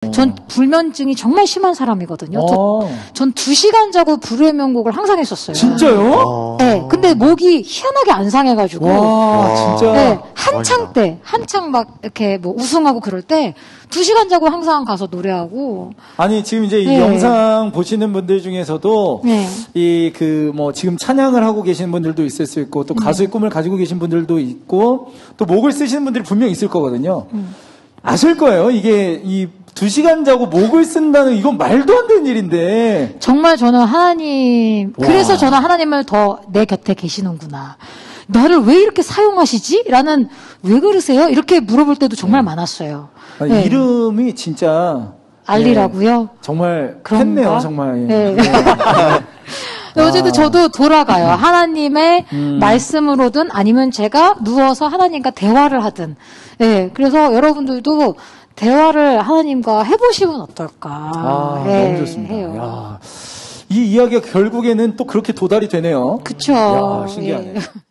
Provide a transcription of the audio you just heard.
전 불면증이 정말 심한 사람이거든요. 전 2시간 자고 불후의 명곡을 항상 했었어요. 진짜요? 네. 근데 목이 희한하게 안 상해가지고. 와, 진짜. 네. 한창 막 이렇게 뭐 우승하고 그럴 때 2시간 자고 항상 가서 노래하고. 아니, 지금 이제 이 영상 보시는 분들 중에서도 지금 찬양을 하고 계시는 분들도 있을 수 있고 또 가수의 꿈을 가지고 계신 분들도 있고 또 목을 쓰시는 분들이 분명 있을 거거든요. 아실 거예요. 이게 이 2시간 자고 목을 쓴다는 이건 말도 안 되는 일인데. 정말 저는 그래서 저는 하나님을 더 내 곁에 계시는구나. 나를 왜 이렇게 사용하시지? 라는, 왜 그러세요? 이렇게 물어볼 때도 정말 많았어요. 아니, 이름이 진짜. 알리라고요? 정말 그런가? 했네요, 정말. 네. 어쨌든 저도 돌아가요. 하나님의 말씀으로든 아니면 제가 누워서 하나님과 대화를 하든. 네. 그래서 여러분들도 대화를 하나님과 해보시면 어떨까. 너무 좋습니다. 야, 이 이야기가 결국에는 또 그렇게 도달이 되네요. 그쵸. 야, 신기하네.